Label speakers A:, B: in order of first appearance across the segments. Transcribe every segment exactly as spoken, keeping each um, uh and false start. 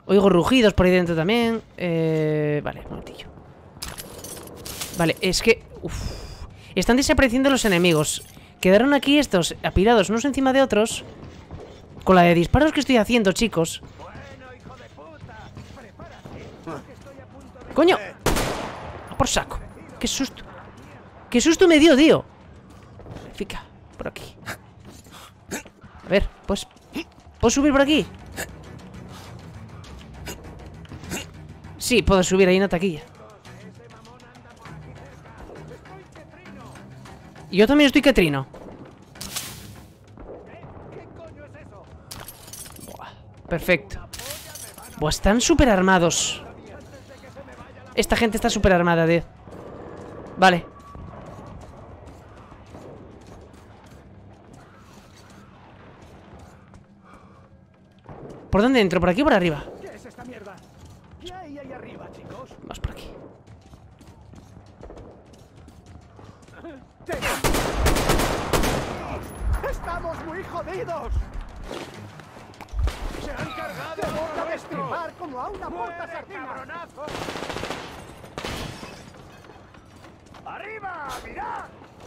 A: Oigo rugidos por ahí dentro también. Eh, vale, un momentillo. Vale, es que... Uf. Están desapareciendo los enemigos. Quedaron aquí estos apilados unos encima de otros. Con la de disparos que estoy haciendo, chicos. ¡Coño! A por saco. ¡Qué susto! ¡Qué susto me dio, tío! Fica, por aquí. A ver, pues... ¿puedo subir por aquí? Sí, puedo subir, hay una taquilla. Y yo también estoy que trino. Buah, perfecto. Buah, están súper armados. Esta gente está súper armada, tío. Vale. ¿Por dónde entro? ¿Por aquí o por arriba?
B: ¿Qué es esta mierda? ¿Qué hay ahí arriba, chicos?
A: Vamos por aquí.
B: ¡Estamos muy jodidos! ¡Se han cargado! ¡Te voy a destripar como a una puta sardina! ¡Arriba! ¡Mirad!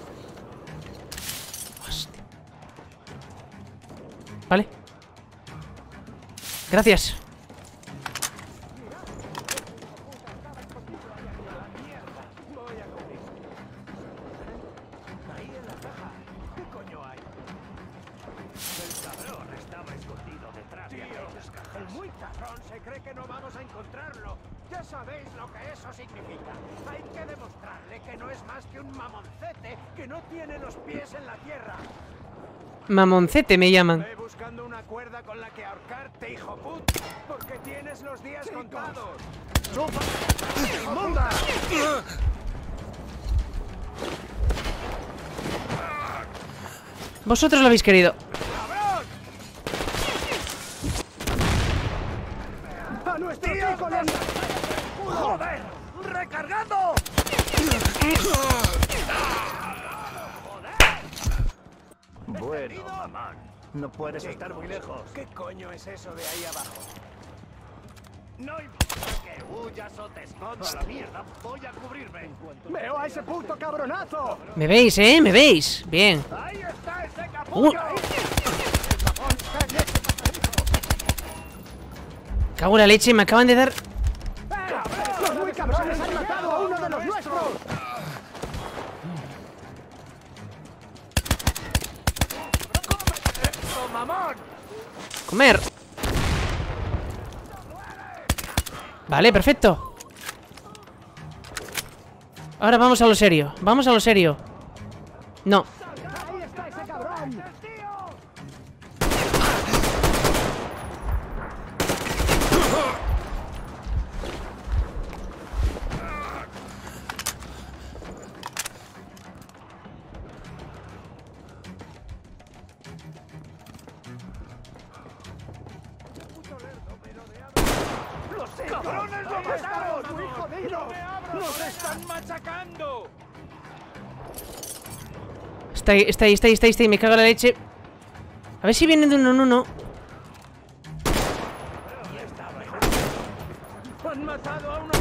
A: Hostia. Vale. Gracias.
B: Cree que no vamos a encontrarlo. Ya sabéis lo que eso significa. Hay que demostrarle que no es más que un mamoncete que no tiene los pies en la tierra.
A: Mamoncete me llaman.
B: Ve buscando una cuerda con la que ahorcarte, hijo put, porque tienes los días Chicos. contados. ¡Chupa! ¡Inmunda!
A: Vosotros lo habéis querido.
B: ¡Joder! ¡Recargando! Bueno, mamá, no puedes estar muy lejos. ¿Qué coño es eso de ahí abajo? No importa que huyas o te escondas a la mierda, voy a cubrirme. ¡Veo a ese puto cabronazo!
A: Me veis, ¿eh? Me veis. Bien.
B: ¡Ahí está ese capullo!
A: Uh. Cago en la leche, me acaban de dar...
B: ¡Los muy cabrones han matado a uno de los nuestros! ¡Eso, mamón!
A: Comer. Vale, perfecto. Ahora vamos a lo serio. Vamos a lo serio. No.
B: ¡Ahí está ese cabrón! ¡Cabrones, lo mataron! ¡Muy jodidos! ¡Nos están machacando!
A: Está ahí, está ahí, está ahí, está ahí, está ahí. Me cago en la leche. A ver si vienen de uno en uno.
B: ¡Han matado a uno!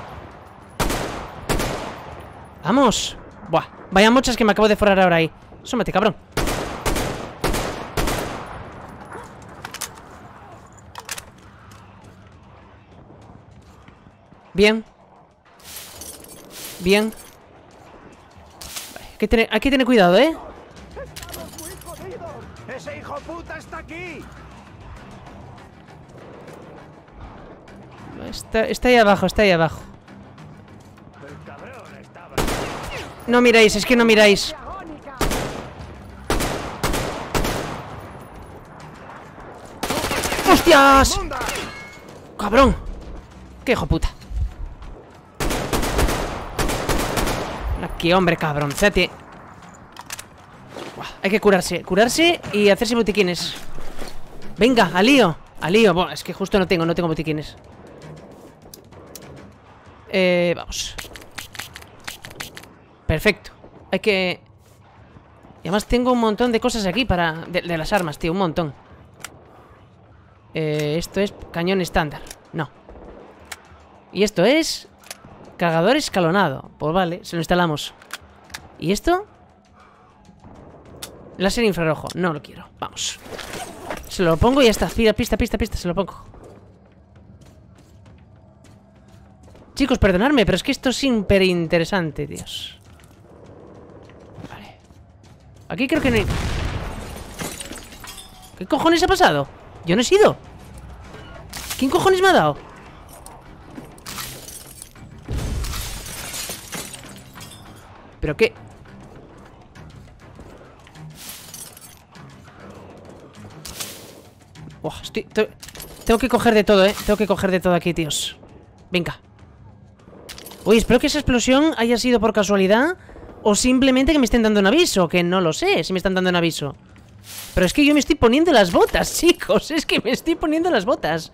A: ¡Vamos! Buah, vaya mochas que me acabo de forrar ahora ahí. Súmate, cabrón. Bien. Bien. Vale, hay que tener, hay que tener cuidado, ¿eh?
B: ¡Estamos muy jodidos! ¡Ese hijo puta está aquí!
A: Está, está ahí abajo, está ahí abajo.
B: El cabrón estaba...
A: No miráis, es que no miráis. ¡Hostias! ¡Cabrón! ¡Qué hijo puta! Aquí, hombre, cabroncete. Buah, hay que curarse, curarse y hacerse botiquines. Venga, al lío, al lío. Buah, es que justo no tengo, no tengo botiquines. Eh, vamos. Perfecto. Hay que... Y además tengo un montón de cosas aquí para... De, de las armas, tío, un montón. Eh, esto es cañón estándar. No. Y esto es... cargador escalonado. Pues vale, se lo instalamos. ¿Y esto? Láser infrarrojo. No lo quiero. Vamos. Se lo pongo y ya está. Pista, pista, pista, pista. Se lo pongo. Chicos, perdonadme, pero es que esto es súper interesante, Dios. Vale. Aquí creo que no hay... ¿Qué cojones ha pasado? Yo no he sido. ¿Quién cojones me ha dado? ¿Pero qué? Oh, estoy... Tengo que coger de todo, ¿eh? Tengo que coger de todo aquí, tíos. Venga. Uy, espero que esa explosión haya sido por casualidad o simplemente que me estén dando un aviso. Que no lo sé si me están dando un aviso. Pero es que yo me estoy poniendo las botas, chicos. Es que me estoy poniendo las botas.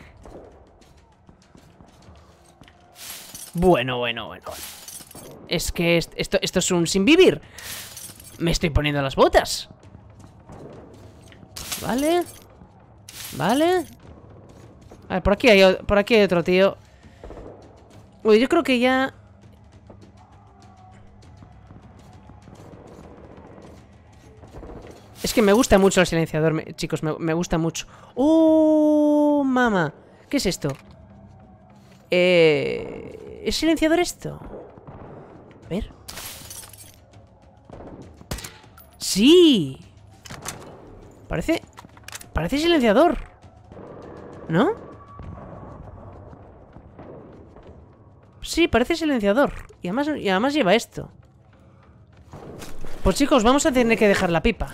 A: Bueno, bueno, bueno. Es que esto, esto es un sin vivir. Me estoy poniendo las botas. Vale. Vale. A ver, por aquí hay, por aquí hay otro tío. Uy, yo creo que ya... Es que me gusta mucho el silenciador, me, chicos, me, me gusta mucho. ¡Oh, mamá! ¿Qué es esto? Eh... ¿Es silenciador esto? A ver. ¡Sí! Parece... Parece silenciador. ¿No? Sí, parece silenciador. Y además, y además lleva esto. Pues chicos, vamos a tener que dejar la pipa.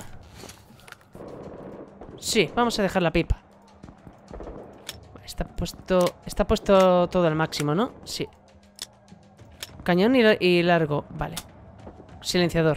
A: Sí, vamos a dejar la pipa. Está puesto... Está puesto todo al máximo, ¿no? Sí. Cañón y, y largo. Vale. Silenciador.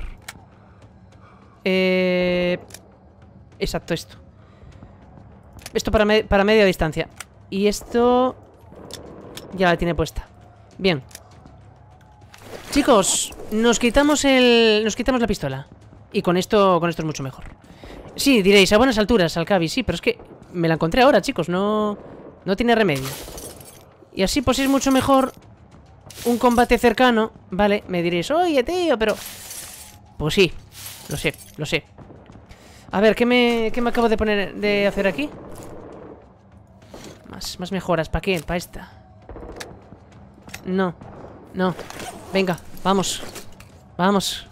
A: Eh... Exacto, esto. Esto para, me para media distancia. Y esto... Ya la tiene puesta. Bien. Chicos, nos quitamos el... Nos quitamos la pistola. Y con esto, con esto es mucho mejor. Sí, diréis, a buenas alturas, Alcabi. Sí, pero es que me la encontré ahora, chicos. No, no tiene remedio. Y así pues es mucho mejor un combate cercano. Vale, me diréis, oye, tío, pero... Pues sí, lo sé, lo sé. A ver, ¿qué me, qué me acabo de poner de hacer aquí? Más, más mejoras, ¿para qué? ¿Para esta? No, no. Venga, vamos. Vamos.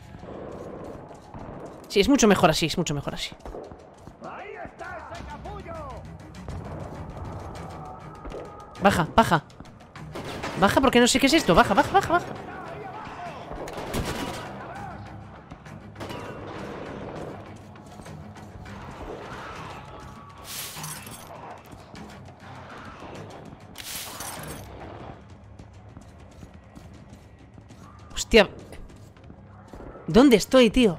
A: Sí, es mucho mejor así, es mucho mejor así.
B: ¡Ahí está ese capullo!
A: Baja, baja. Baja porque no sé qué es esto. Baja, baja, baja, baja. Hostia. ¿Dónde estoy, tío?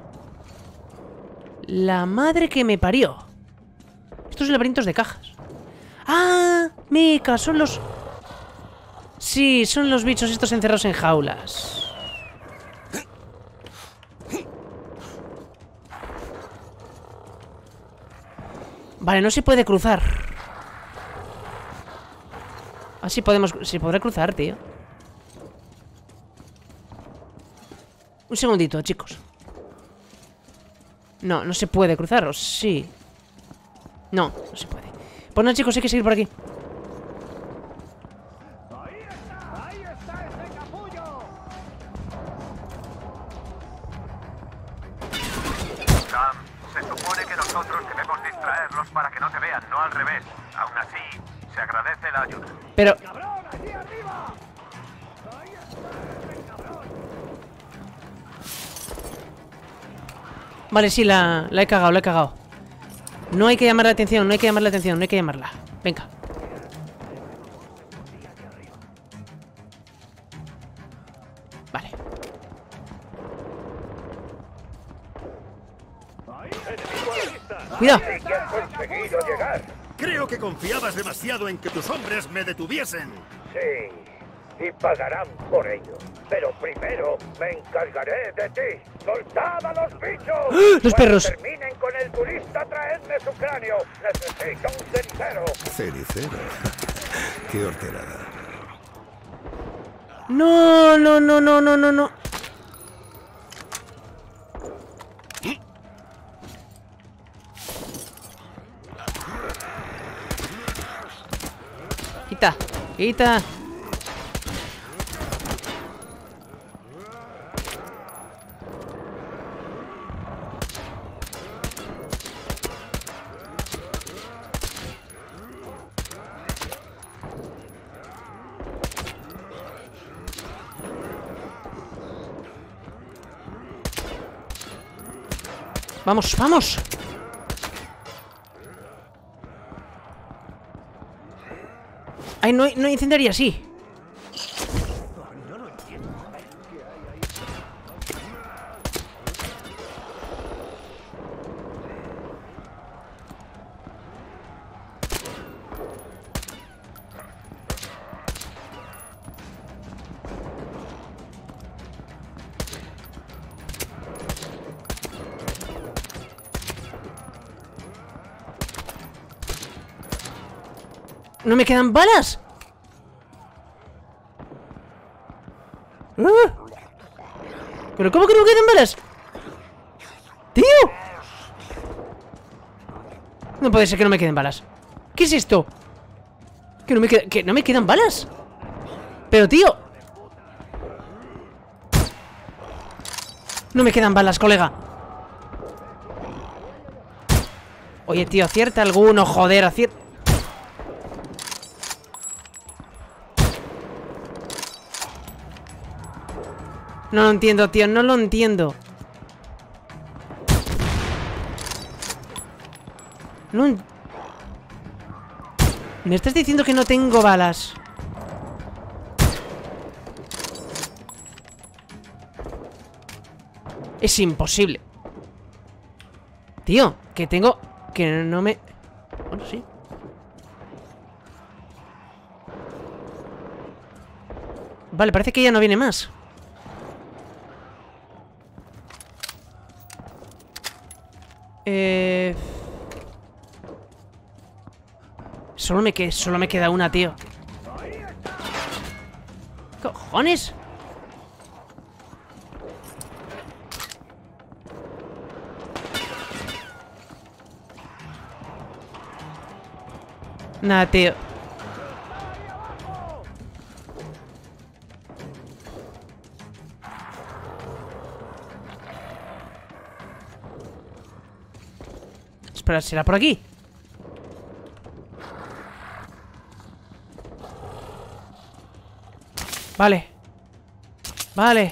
A: La madre que me parió. Estos laberintos de cajas. ¡Ah! Mica, son los... Sí, son los bichos estos encerrados en jaulas. Vale, no se puede cruzar. Así podemos... Se podrá cruzar, tío. Un segundito, chicos. No, no se puede cruzar, ¿o sí? No, no se puede. Pues no, chicos, hay que seguir por aquí.
B: ¡Ahí está! ¡Ahí está ese capullo!
C: Sam, se supone que nosotros debemos distraerlos para que no te vean, no al revés. Aún así, se agradece la ayuda.
A: Pero...
B: ¡Cabrón, allí arriba! ¡Ahí está ese cabrón!
A: Vale, sí, la, la he cagado, la he cagado. No hay que llamar la atención, no hay que llamar la atención, no hay que llamarla. Venga. Vale. Cuidado.
D: Sí que has conseguido llegar.
E: Creo que confiabas demasiado en que tus hombres me detuviesen.
D: Sí, y pagarán por ello. Pero primero me encargaré de ti. ¡Soltad a los bichos!
A: ¡Ah! ¡Los perros!
D: Cuando terminen con el turista, traedme su cráneo. Necesito un cenicero.
E: Cenicero. Qué horterada.
A: No, no, no, no, no, no, no. Quita, quita. Vamos, vamos. Ay, no, no incendiaría así. ¡No me quedan balas! ¡Ah! ¿Pero cómo que no me quedan balas? ¡Tío! No puede ser que no me queden balas. ¿Qué es esto? Que no me, queda, que no me quedan balas. Pero tío, no me quedan balas, colega. Oye, tío, acierta alguno, joder, acierta. No lo entiendo, tío, no lo entiendo. No... ¿Me estás diciendo que no tengo balas? Es imposible. Tío, que tengo... Que no me... Bueno, sí. Vale, parece que ya no viene más. Eh... Solo me, que... Solo me queda una, tío. ¿Qué cojones? Nada, tío. Espera, ¿será por aquí? Vale. Vale.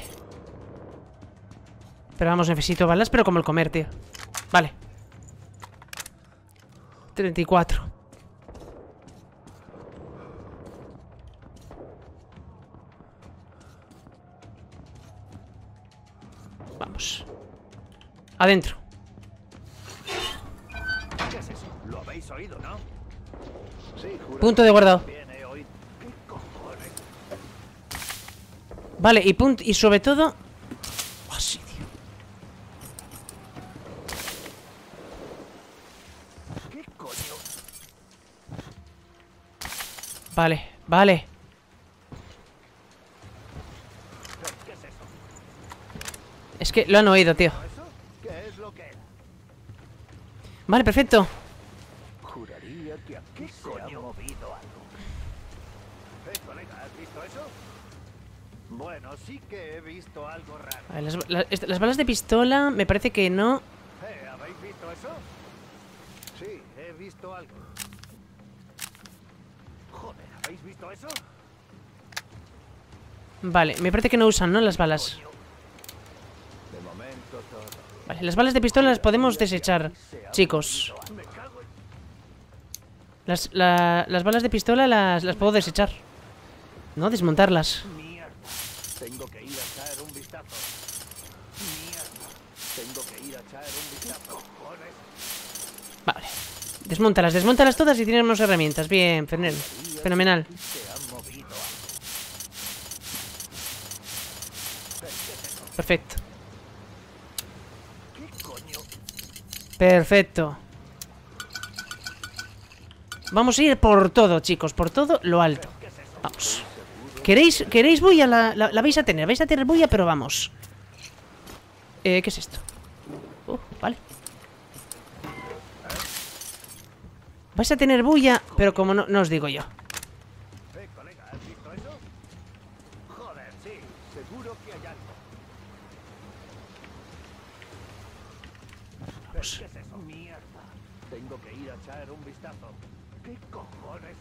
A: Pero vamos, necesito balas, pero como el comer, tío. Vale. treinta y cuatro. Vamos. Adentro.
B: ¿Qué es eso? ¿Lo habéis oído, no? Sí, juro.
A: Punto de guardado.
B: Bien, he oído. ¿Qué cojones?
A: Vale, y punto. Y sobre todo... Oh, sí, tío.
B: ¿Qué coño?
A: Vale, vale.
B: ¿Qué es eso?
A: Es que lo han oído, tío.
B: ¿Eso? ¿Qué es lo que era?
A: Vale, perfecto.
B: Juraría que aquí se ha movido algo. Eh, colega, ¿has visto eso? Bueno, sí que he visto algo raro.
A: Vale, las, la- est- las balas de pistola me parece que no.
B: Eh, ¿habéis visto eso? Sí, he visto algo. Joder, ¿habéis visto eso?
A: Vale, me parece que no usan, ¿no? Las balas.
B: De momento todo.
A: Vale, las balas de pistola las podemos desechar, chicos.
B: Me cago en...
A: Las, la- las balas de pistola las, las puedo desechar. No, desmontarlas.
B: Mierda. Tengo que ir a echar un vistazo. Mierda. Tengo que ir a echar un vistazo. Joder.
A: Vale. Desmóntalas, desmóntalas todas y tenemos herramientas. Bien, fenomenal. Fenomenal.
B: Se ha movido algo.
A: Perfecto.
B: ¿Qué coño?
A: Perfecto. Vamos a ir por todo, chicos. Por todo lo alto. Vamos. ¿Queréis, queréis bulla? La, la, la vais a tener. Vais a tener bulla, pero vamos. Eh, ¿qué es esto? Uh, vale. Vais a tener bulla, pero como no, no os digo yo.
B: Eh, colega, ¿has visto eso? Joder, sí, seguro que hay algo. ¿Pero qué es eso? Mierda. Tengo que ir a echar un vistazo. ¿Qué cojones?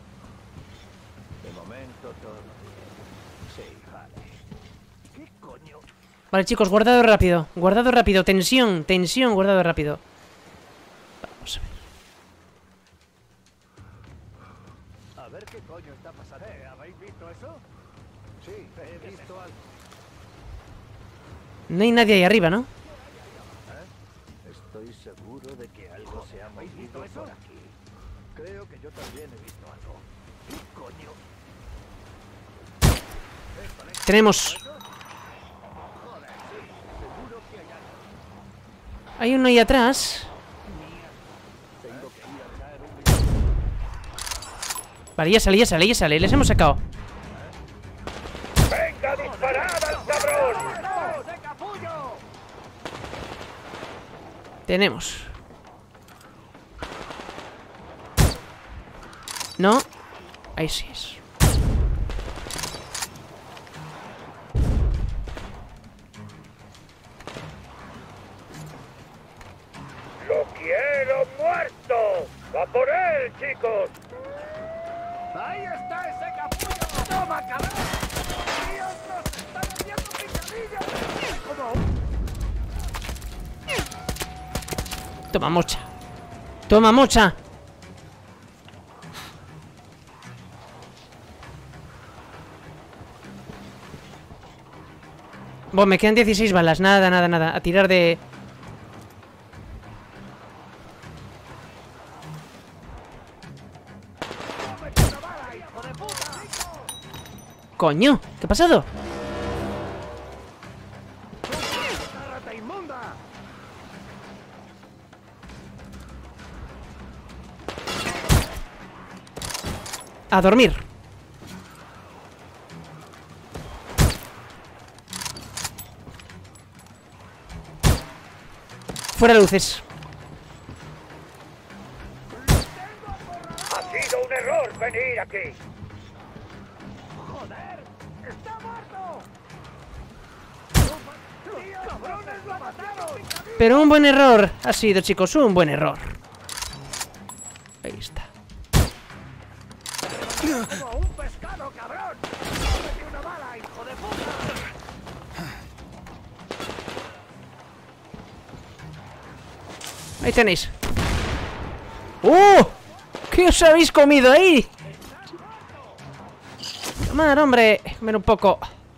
B: De momento todo bien. Sí, vale. ¿Qué coño?
A: Vale, chicos, guardado rápido. Guardado rápido. Tensión, tensión, guardado rápido. Vamos a ver.
B: A ver qué coño está pasando. Eh, ¿habéis visto eso? Sí, he visto algo.
A: No hay nadie ahí arriba, ¿no?
B: Estoy seguro de que algo se ha movido por aquí. Creo que yo también he visto algo. ¿Qué coño?
A: Tenemos. Hay uno ahí atrás. Vale, ya sale, ya sale, ya sale. Les hemos sacado.
D: ¡Venga, disparad al cabrón!
A: Tenemos. No. Ahí sí es.
D: ¡Lo quiero muerto! ¡Va por él, chicos!
B: ¡Ahí está ese capullo! ¡Toma, cabrón! ¡Dios, nos están haciendo picadillas! ¡Como un...
A: Toma, mocha. Toma, mocha. Bueno, me quedan dieciséis balas. Nada, nada, nada. A tirar de... Coño, ¿qué ha pasado?
B: ¡Rata inmunda!
A: A dormir. Fuera luces.
D: Ha sido un error venir aquí.
B: ¡Joder! ¡Está muerto! ¡Los cabrones lo mataron!
A: Pero un buen error ha sido, chicos, un buen error. Ahí está.
B: ¡Como un pescado, cabrón! ¡Cómete una bala, hijo de puta!
A: Ahí tenéis. ¡Uh! ¿Qué os habéis comido ahí? Tomad, hombre. Comer un poco.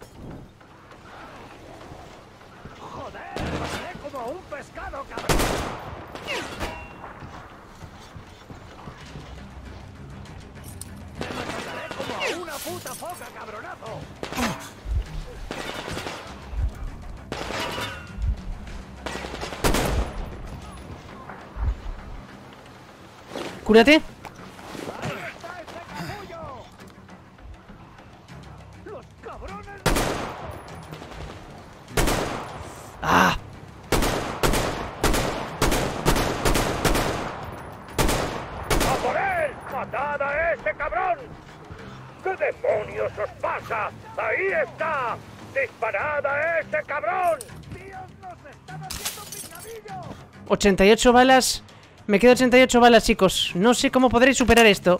B: ¡Joder! ¡Pasé como un pescado, cabrón! ¡Te mataré como a una puta foca, cabronazo!
A: Cúrate.
B: ¡Ahí está ese capullo! ¡Los cabrones!
A: ¡Ah!
D: ¡A por él! ¡Matad a ese cabrón! ¿Qué demonios os pasa? ¡Ahí está! ¡Disparad a ese cabrón!
B: ¡Dios, nos están haciendo picadillo!
A: ochenta y ocho balas. Me quedan ochenta y ocho balas, chicos. No sé cómo podréis superar esto.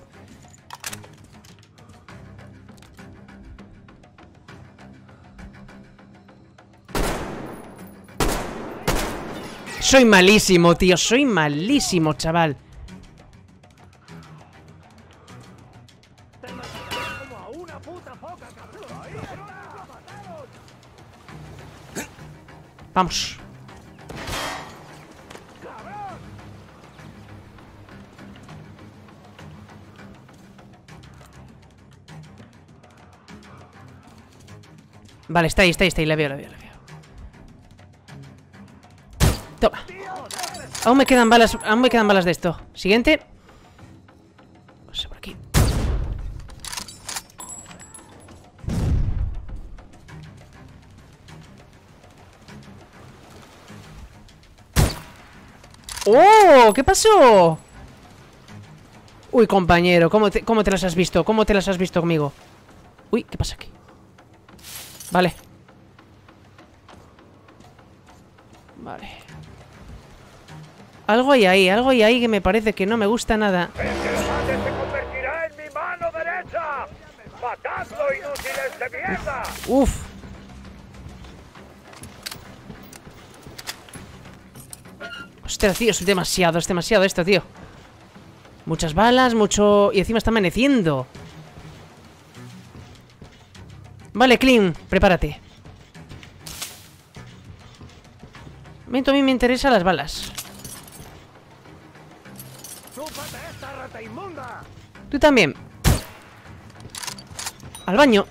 A: Soy malísimo, tío. Soy malísimo, chaval.
B: ¡Te mataré como a una puta foca, cabrón! ¡Ahí está! ¡Lo mataron!
A: Vamos. Vale, está ahí, está ahí, está ahí. La veo, la veo, la veo. Toma. Aún me quedan balas, aún me quedan balas de esto. Siguiente. Vamos a por aquí. ¡Oh! ¿Qué pasó? Uy, compañero, ¿cómo te, ¿cómo te las has visto? ¿Cómo te las has visto conmigo? Uy, ¿qué pasa aquí? Vale. Vale. Algo hay ahí, algo hay ahí que me parece que no me gusta nada.
D: ¡El que lo mate se convertirá en mi mano derecha! ¡Matadlo, inútiles de mierda!
A: Uf. Ostras, tío, es demasiado, es demasiado esto, tío. Muchas balas, mucho... Y encima está amaneciendo. Vale, Clean, prepárate. A mí me interesan las balas.
B: ¡Chúpate esta rata inmunda!
A: Tú también. Al baño.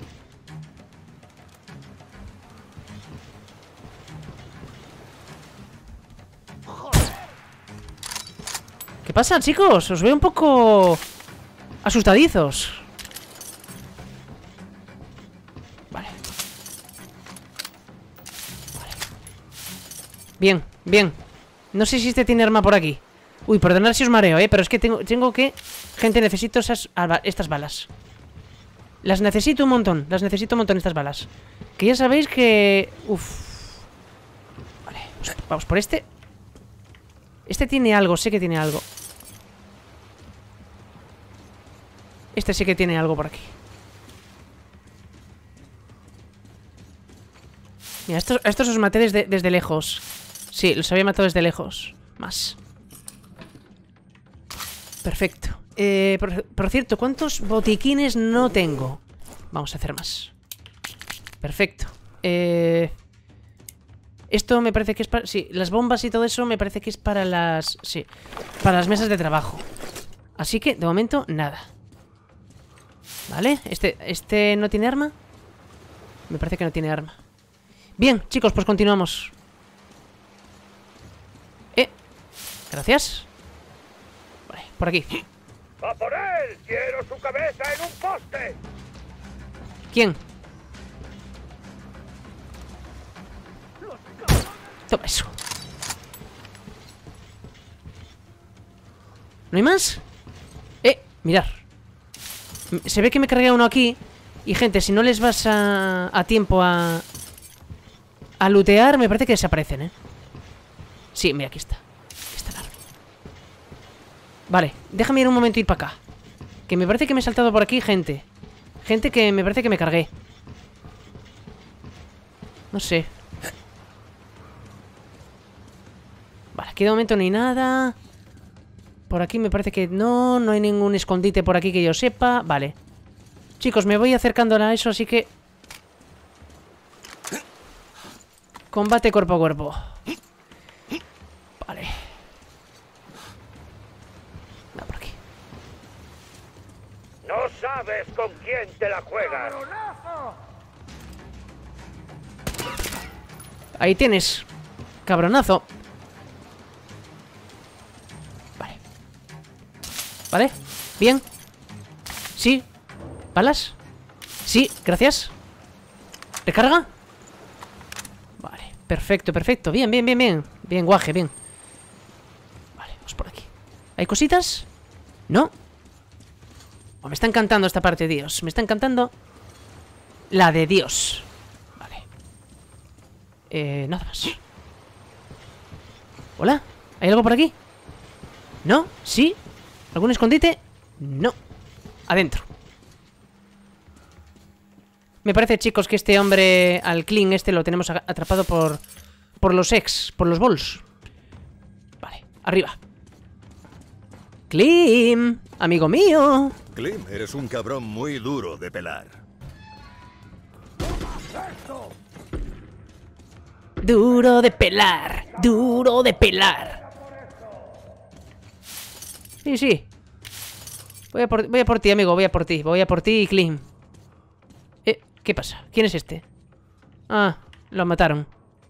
A: ¿Qué pasa, chicos? Os veo un poco asustadizos. Vale. Vale. Bien, bien. No sé si este tiene arma por aquí. Uy, perdonad si os mareo, eh, pero es que tengo, tengo que... Gente, necesito esas, estas balas. Las necesito un montón. Las necesito un montón estas balas. Que ya sabéis que... Uf. Vale, pues vamos por este. Este tiene algo, sé que tiene algo. Este sí que tiene algo por aquí. Mira, estos, estos os maté desde, desde lejos. Sí, los había matado desde lejos. Más. Perfecto. Eh, por, por cierto, ¿cuántos botiquines no tengo? Vamos a hacer más. Perfecto. Eh... Esto me parece que es para... Sí, las bombas y todo eso me parece que es para las... Sí, para las mesas de trabajo. Así que, de momento, nada. Vale, este, este no tiene arma. Me parece que no tiene arma. Bien, chicos, pues continuamos. Eh, gracias. Vale, por aquí.
D: ¡A por él! ¡Quiero su cabeza en un poste!
A: ¿Quién? Toma eso. ¿No hay más? Eh, mirar. Se ve que me cargué uno aquí. Y gente, si no les vas a, a tiempo a... A lootear, me parece que desaparecen, ¿eh? Sí, mira, aquí está. Aquí está el arma. Vale, déjame ir un momento y ir para acá. Que me parece que me he saltado por aquí, gente. Gente que me parece que me cargué. No sé. Vale, aquí de momento no hay nada. Por aquí me parece que no. No hay ningún escondite por aquí que yo sepa. Vale. Chicos, me voy acercando a eso, así que... Combate cuerpo a cuerpo. Vale. No, por aquí.
D: No sabes con quién te la juegas.
A: Ahí tienes. Cabronazo. Vale. Vale. Bien. Sí. ¿Balas? Sí, gracias. ¿Recarga? Vale, perfecto, perfecto. Bien, bien, bien, bien. Bien, guaje, bien. Vale, vamos por aquí. ¿Hay cositas? ¿No? Oh, me está encantando esta parte, Dios. Me está encantando la de Dios. Vale. Eh, nada más. ¿Hola? ¿Hay algo por aquí? ¿No? ¿Sí? ¿Algún escondite? No. Adentro. Me parece, chicos, que este hombre, al Clean este, lo tenemos atrapado por... Por los ex, por los bols. Vale, arriba. Clean, amigo mío.
E: Clean, eres un cabrón muy duro de pelar.
A: Duro de pelar, duro de pelar. Sí, sí. Voy a por, voy a por ti, amigo, voy a por ti. Voy a por ti, Clean. Eh, ¿qué pasa? ¿Quién es este? Ah, lo mataron.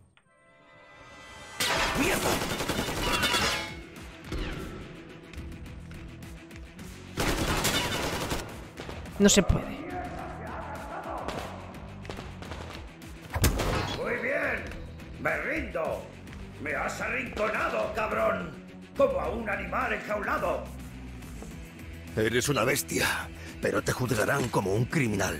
A: No se puede.
D: Muy bien. Me rindo. Me has arrinconado. ¡Suéltalo, cabrón! Como a un animal enjaulado.
E: Eres una bestia, pero te juzgarán como un criminal.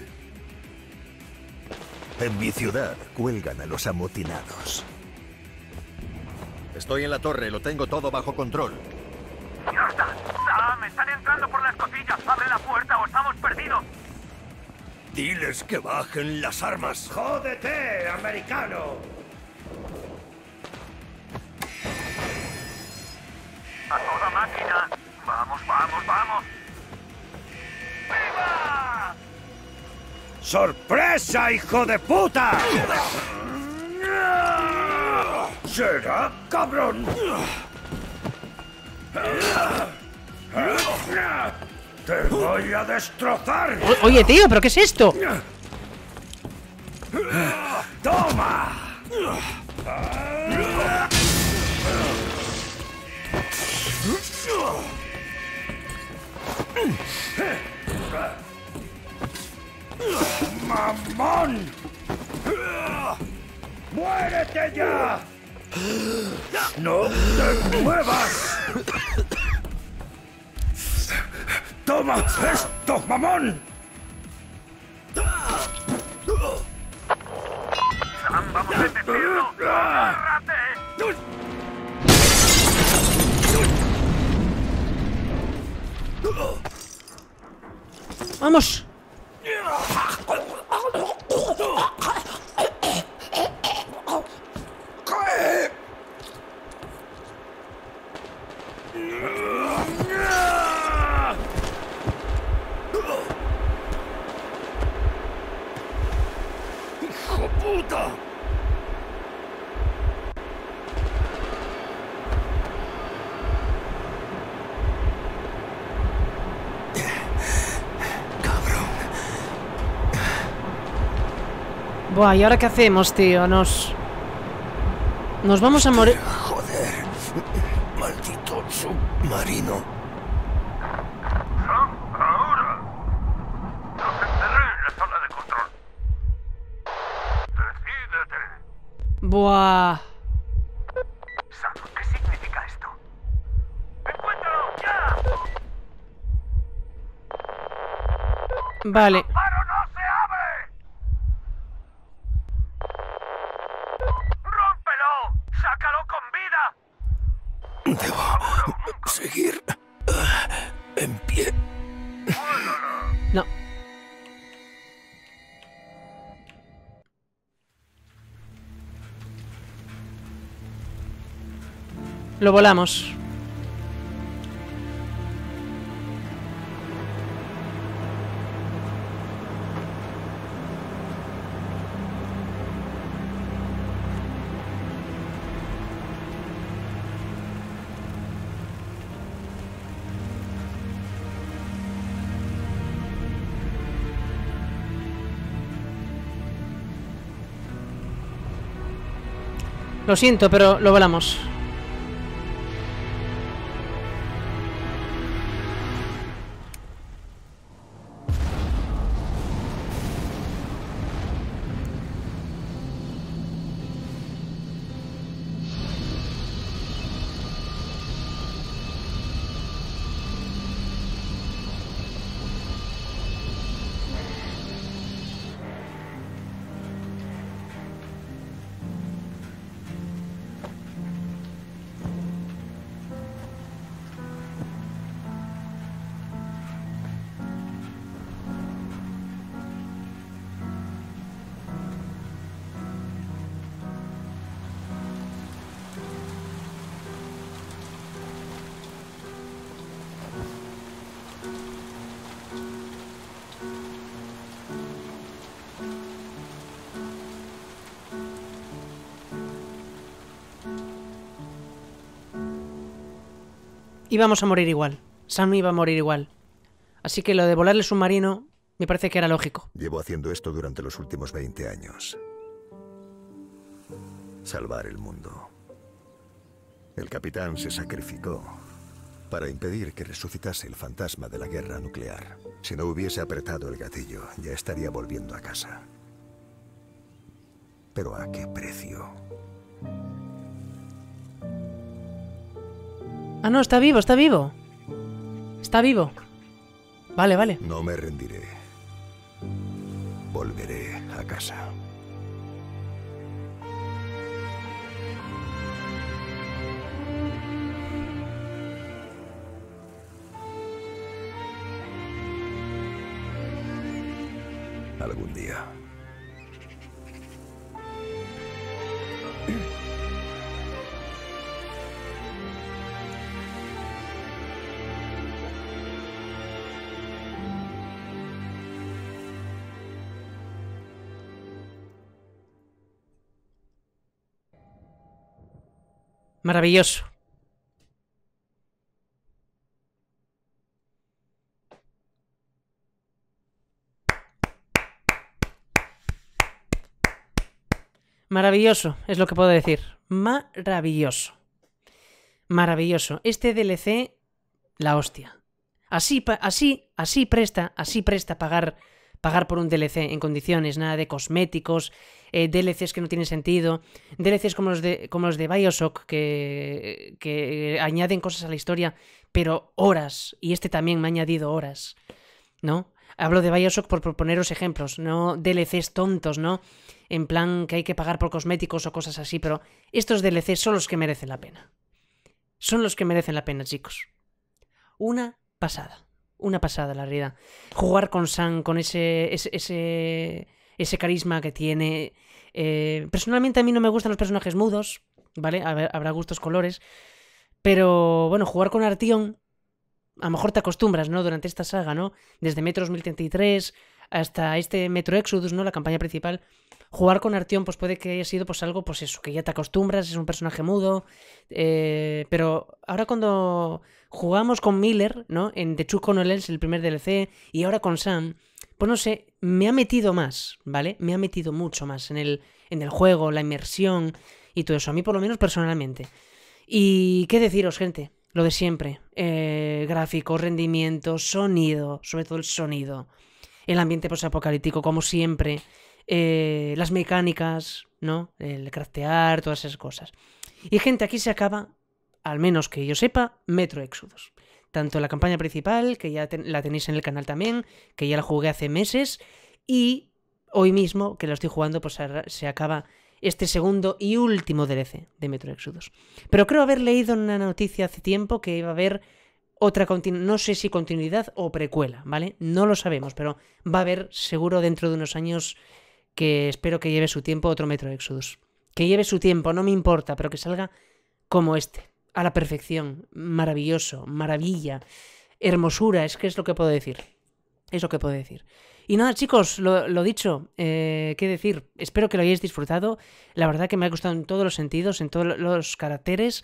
E: En mi ciudad cuelgan a los amotinados. Estoy en la torre, lo tengo todo bajo control.
C: ¡Mierda! ¡Sam! ¡Están entrando por la escotilla! ¡Abre la puerta o estamos perdidos!
E: Diles que bajen las armas.
D: ¡Jódete, americano!
C: ¡A toda máquina! ¡Vamos, vamos, vamos! ¡Viva!
D: ¡Sorpresa, hijo de puta! ¿Será, cabrón? ¡Te voy a destrozar!
A: O- Oye, tío, ¿pero qué es esto?
D: ¡Toma! ¡Mamón! ¡Muérete ya! ¡No te muevas! ¡Toma esto, mamón!
C: ¡Sam, vamos a detenerlo! ¡Agárrate!
A: ¡Vamos!
D: ¡Hijo puta!
A: Buah, ¿y ahora qué hacemos, tío? Nos... Nos vamos a morir...
E: Joder. Maldito submarino.
C: ¡Sam, ahora! ¡Los enterré en la sala de control! ¡Decídete!
A: Buah...
C: Sam, ¿qué significa esto? ¡Encuéntralo ya!
A: Vale.
C: ¡Paro no se abre! ¡Rómpelo! ¡Sácalo con vida!
E: Debo seguir ah, en pie.
A: No. Lo volamos. Lo siento, pero lo volamos. Íbamos a morir igual. Sam iba a morir igual. Así que lo de volar el submarino me parece que era lógico.
E: Llevo haciendo esto durante los últimos veinte años. Salvar el mundo. El capitán se sacrificó para impedir que resucitase el fantasma de la guerra nuclear. Si no hubiese apretado el gatillo, ya estaría volviendo a casa. Pero ¿a qué precio?
A: Ah, no, está vivo, está vivo. Está vivo. Vale, vale.
E: No me rendiré. Volveré a casa. Algún día.
A: Maravilloso. Maravilloso, es lo que puedo decir. Maravilloso. Maravilloso. Este D L C, la hostia. Así, así, así presta, así presta pagar, pagar por un D L C en condiciones, nada de cosméticos, eh, D L Cs que no tienen sentido, D L Cs como los de, como los de Bioshock, que, que añaden cosas a la historia, pero horas, y este también me ha añadido horas, ¿no? Hablo de Bioshock por proponeros ejemplos, no D L Cs tontos, ¿no? En plan que hay que pagar por cosméticos o cosas así, pero estos D L Cs son los que merecen la pena. Son los que merecen la pena, chicos. Una pasada. Una pasada, la realidad. Jugar con Sam, con ese ese, ese, ese carisma que tiene. Eh, personalmente a mí no me gustan los personajes mudos, ¿vale? Habrá gustos colores. Pero, bueno, jugar con Artyom, a lo mejor te acostumbras, ¿no? Durante esta saga, ¿no? Desde Metro dos mil treinta y tres hasta este Metro Exodus, ¿no? La campaña principal. Jugar con Artyom, pues puede que haya sido pues algo, pues eso, que ya te acostumbras, es un personaje mudo. Eh, pero ahora cuando jugamos con Miller, ¿no? En The Two Colonels, el primer D L C, y ahora con Sam, pues no sé, me ha metido más, ¿vale? Me ha metido mucho más en el, en el juego, la inmersión y todo eso. A mí por lo menos personalmente. Y qué deciros, gente, lo de siempre. Eh, gráficos, rendimiento, sonido, sobre todo el sonido. El ambiente posapocalíptico, como siempre. Eh, las mecánicas, ¿no? El craftear, todas esas cosas. Y gente, aquí se acaba, al menos que yo sepa, Metro Exodus. Tanto la campaña principal, que ya ten, la tenéis en el canal también, que ya la jugué hace meses, y hoy mismo, que lo estoy jugando, pues se acaba este segundo y último D L C de Metro Exodus. Pero creo haber leído en una noticia hace tiempo que iba a haber otra continuidad, no sé si continuidad o precuela, ¿vale? No lo sabemos, pero va a haber seguro dentro de unos años, que espero que lleve su tiempo, otro Metro Exodus. Que lleve su tiempo, no me importa, pero que salga como este, a la perfección, maravilloso, maravilla, hermosura, es que es lo que puedo decir. Es lo que puedo decir. Y nada, chicos, lo, lo dicho, eh, qué decir, espero que lo hayáis disfrutado. La verdad que me ha gustado en todos los sentidos, en todos los caracteres.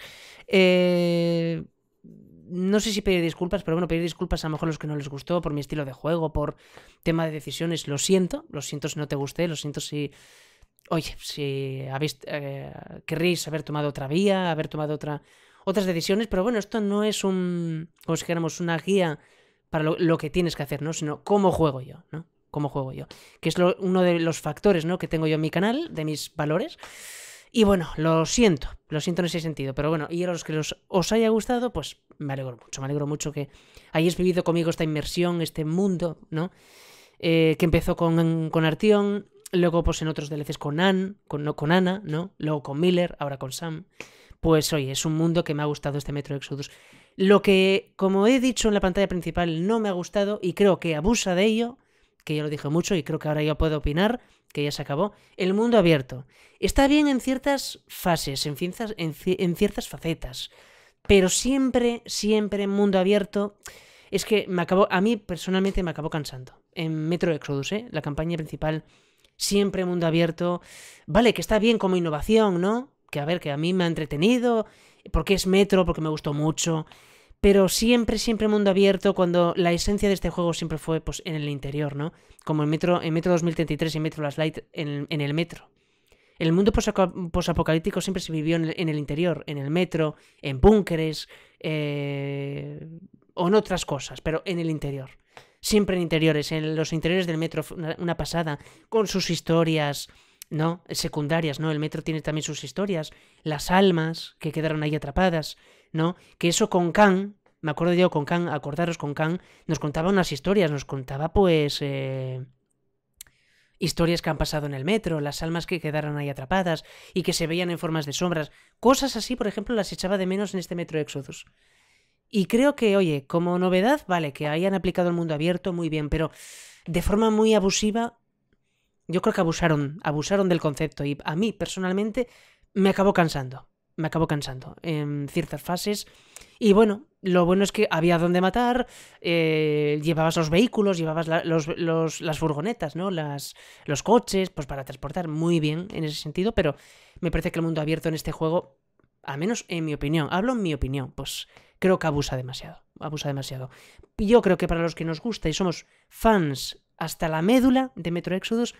A: Eh... No sé si pedir disculpas, pero bueno, pedir disculpas a lo mejor a los que no les gustó por mi estilo de juego, por tema de decisiones. Lo siento, lo siento si no te gusté, lo siento si... Oye, si habéis eh, querréis haber tomado otra vía, haber tomado otra, otras decisiones, pero bueno, esto no es un... como si dijéramos una guía para lo, lo que tienes que hacer, ¿no? Sino cómo juego yo, ¿no? Cómo juego yo. Que es lo, uno de los factores, ¿no? Que tengo yo en mi canal, de mis valores. Y bueno, lo siento, lo siento en ese sentido, pero bueno, y a los que los, os haya gustado, pues me alegro mucho, me alegro mucho que hayáis vivido conmigo esta inmersión, este mundo, ¿no? Eh, que empezó con, con Artyom, luego pues en otros D L Cs con Ann, con, no, con Ana, ¿no? Luego con Miller, ahora con Sam. Pues oye, es un mundo que me ha gustado este Metro Exodus. Lo que, como he dicho en la pantalla principal, no me ha gustado y creo que abusa de ello, que ya lo dije mucho y creo que ahora ya puedo opinar, que ya se acabó, el mundo abierto. Está bien en ciertas fases, en ciertas, en, en ciertas facetas, pero siempre, siempre en mundo abierto, es que me acabó, a mí personalmente me acabó cansando. En Metro Exodus, ¿eh? La campaña principal, siempre mundo abierto, vale, que está bien como innovación, ¿no? Que a ver, que a mí me ha entretenido, porque es Metro, porque me gustó mucho, pero siempre, siempre mundo abierto, cuando la esencia de este juego siempre fue pues en el interior, ¿no? Como en Metro, en Metro dos mil treinta y tres y Metro Last Light en, en el metro. El mundo posapocalíptico siempre se vivió en el, en el interior, en el metro, en búnkeres, eh, o en otras cosas, pero en el interior. Siempre en interiores, en los interiores del metro, una, una pasada, con sus historias, ¿no? Secundarias, ¿no? El metro tiene también sus historias, las almas que quedaron ahí atrapadas, ¿no? Que eso con Khan, me acuerdo yo con Khan, acordaros con Khan, nos contaba unas historias, nos contaba pues eh, historias que han pasado en el metro, las almas que quedaron ahí atrapadas y que se veían en formas de sombras, cosas así, por ejemplo, las echaba de menos en este Metro Exodus. Y creo que, oye, como novedad, vale, que hayan aplicado el mundo abierto, muy bien, pero de forma muy abusiva, yo creo que abusaron, abusaron del concepto y a mí, personalmente, me acabó cansando. Me acabó cansando en ciertas fases. Y bueno, lo bueno es que había donde matar, eh, llevabas los vehículos, llevabas la, los, los, las furgonetas, ¿no? Las, los coches, pues para transportar muy bien en ese sentido, pero me parece que el mundo abierto en este juego, al menos en mi opinión, hablo en mi opinión, pues creo que abusa demasiado, abusa demasiado. Yo creo que para los que nos gusta y somos fans hasta la médula de Metro Exodus,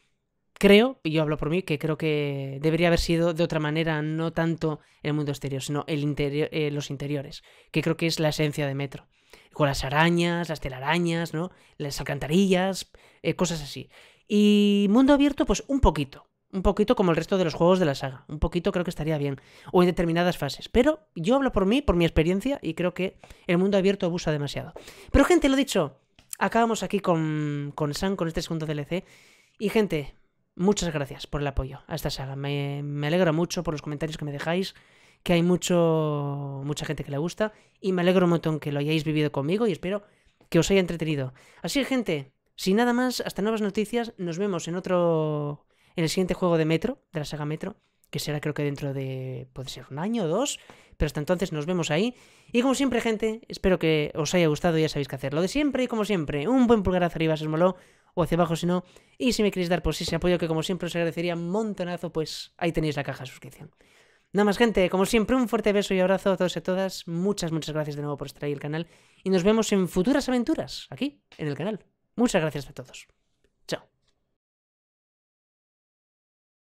A: creo, y yo hablo por mí, que creo que debería haber sido de otra manera, no tanto el mundo exterior, sino el interior, eh, los interiores, que creo que es la esencia de Metro. Con las arañas, las telarañas, ¿no? Las alcantarillas, eh, cosas así. Y mundo abierto, pues un poquito. Un poquito como el resto de los juegos de la saga. Un poquito creo que estaría bien. O en determinadas fases. Pero yo hablo por mí, por mi experiencia, y creo que el mundo abierto abusa demasiado. Pero gente, lo dicho, acabamos aquí con, con Sam, con este segundo D L C. Y gente, muchas gracias por el apoyo a esta saga. Me, me alegro mucho por los comentarios que me dejáis, que hay mucho mucha gente que le gusta, y me alegro un montón que lo hayáis vivido conmigo y espero que os haya entretenido. Así que, gente, sin nada más, hasta nuevas noticias. Nos vemos en otro... en el siguiente juego de Metro, de la saga Metro, que será creo que dentro de... puede ser un año o dos, pero hasta entonces nos vemos ahí. Y como siempre, gente, espero que os haya gustado, ya sabéis qué hacer. Lo de siempre y como siempre, un buen pulgar hacia arriba si os moló, o hacia abajo si no. Y si me queréis dar pues ese apoyo que como siempre os agradecería un montonazo, pues ahí tenéis la caja de suscripción. Nada más, gente, como siempre, un fuerte beso y abrazo a todos y a todas. Muchas, muchas gracias de nuevo por estar ahí en el canal. Y nos vemos en futuras aventuras, aquí, en el canal. Muchas gracias a todos.